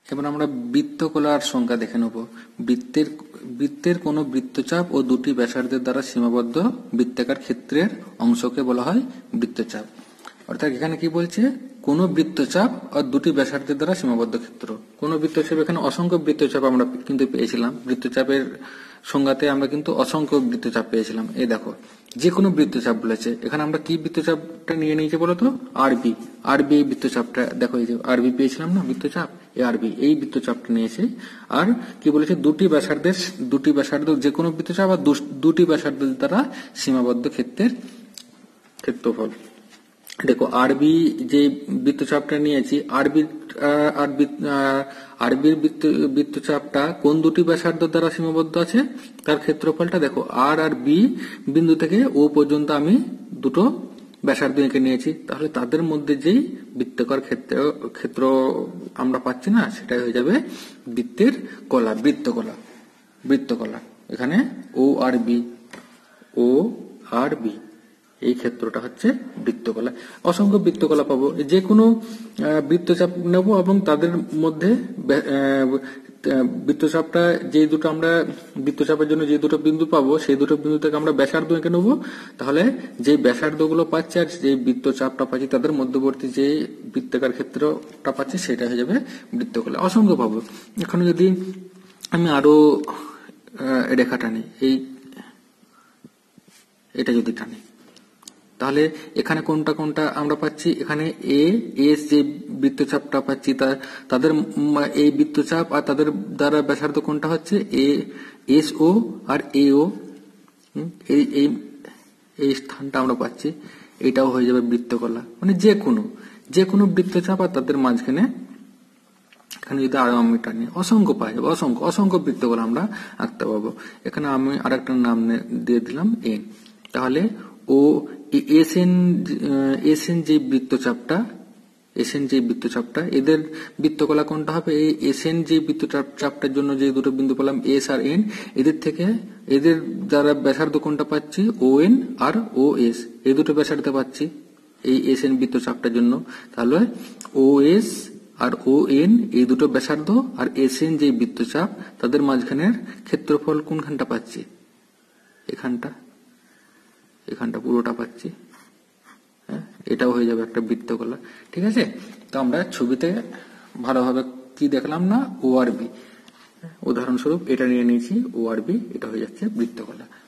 এবার আমরা বৃত্তকলার সংজ্ঞা দেখে নেব। বৃত্তের কোনো বৃত্তচাপ ও দুটি ব্যাসার্ধের দ্বারা সীমাবদ্ধ বৃত্তাকার ক্ষেত্রের অংশকে বলা হয় বৃত্তচাপ। অর্থাৎ এখানে কি বলছে, কোন বৃত্তচাপ আর দুটি ব্যাসার্ধের দ্বারা সীমাবদ্ধ ক্ষেত্র। কোন বৃত্তচাপ, এখানে অসংখ্য বৃত্তচাপ আমরা কিন্তু পেয়েছিলাম। বৃত্তচাপের সংজ্ঞাতে আমরা কিন্তু অসংখ্য বৃত্তচাপ পেয়েছিলাম। এই দেখো, যে কোনো বৃত্তচাপ বলেছে। এখানে আমরা কি বৃত্তচাপটা নিয়ে নিয়েছি বলতো? আরবি। আরবি এই বৃত্তচাপটা দেখো, এই যে আরবি পেয়েছিলাম না বৃত্তচাপ, এই আরবি এই বৃত্তচাপটা নিয়েছে। আর কি বলেছে, দুটি ব্যাসার্ধ যে কোনো বৃত্তচাপ আর দুটি ব্যাসার্ধের দ্বারা সীমাবদ্ধ ক্ষেত্রের ক্ষেত্রফল। দেখো, আরবি যে বৃত্তচাপটা নিয়েছি, আরবির বৃত্তচাপটা কোন দুটি ব্যাসার্ধ দ্বারা সীমাবদ্ধ আছে, তার ক্ষেত্রফলটা দেখো, আর বি বিন্দু থেকে ও পর্যন্ত আমি দুটো ব্যাসার্ধ এঁকে নিয়েছি। তাহলে তাদের মধ্যে যেই বৃত্তাকার ক্ষেত্র আমরা পাচ্ছি না, সেটাই হয়ে যাবে বৃত্তের কলা, বৃত্তকলা। এখানে ও আর বি এই ক্ষেত্রটা হচ্ছে বৃত্তকলা। অসংখ্য বৃত্তকলা পাবো, যে কোনো বৃত্তচাপ নেব এবং তাদের মধ্যে বৃত্তচাপটা আমরা বৃত্তচাপের জন্য যে দুটো বিন্দু পাবো, সেই দুটো বিন্দু থেকে আমরা ব্যাসার্ধ এঁকে নেবো। তাহলে যে ব্যাসার্ধ গুলো পাচ্ছি আর যে বৃত্তচাপটা পাচ্ছি, তাদের মধ্যবর্তী যে বৃত্তাকার ক্ষেত্রটা পাচ্ছি, সেটা হয়ে যাবে বৃত্তকলা। অসংখ্য পাবো। এখানে যদি আমি আরো রেখা টানি, এটা যদি টানি, তাহলে এখানে কোনটা কোনটা আমরা পাচ্ছি, এখানে এস যে বৃত্তচাপটা পাচ্ছি, তাদের এই বৃত্তচাপ আর তাদের দ্বারা ব্যাসার্ধ কোনটা হচ্ছে এস ও আর এ ও, এই স্থানটা আমরা পাচ্ছি। এটাও হয়ে যাবে বৃত্তকলা। মানে যে কোনো বৃত্তচাপ আর তাদের মাঝখানে, এখানে যদি আরো আমি টানি, অসংখ্য পাওয়া যাবে, অসংখ্য বৃত্তকলা আমরা আঁকতে পারবো। এখানে আমি আরেকটা নাম দিয়ে দিলাম এন। তাহলে ও এসএন যে বৃত্তচাপটা, এদের বৃত্তকলা কোনটা হবে? এই এসএন যে বৃত্তচাপটার জন্য যে দুটো বিন্দু পেলাম, এস আর এন, এদের দ্বারা ব্যাসার্ধ কোনটা পাচ্ছি? ও এন আর ও এস, এই দুটো ব্যাসার্ধ পাচ্ছি এই এসএন বৃত্তচাপটার জন্য। তাহলে ও এস আর ও এন এই দুটো ব্যাসার্ধ, আর এসএন যে বৃত্তচাপ, তাদের মাঝখানের ক্ষেত্রফল কোনখানটা পাচ্ছি? এখানটা পুরোটা পাচ্ছি। হ্যাঁ, এটাও হয়ে যাবে একটা বৃত্তকলা। ঠিক আছে, তো আমরা ছবিতে ভালোভাবে কি দেখলাম না, ও আর বি, উদাহরণস্বরূপ এটা নিয়ে নিয়েছি, ও আর বি, এটা হয়ে যাচ্ছে বৃত্তকলা।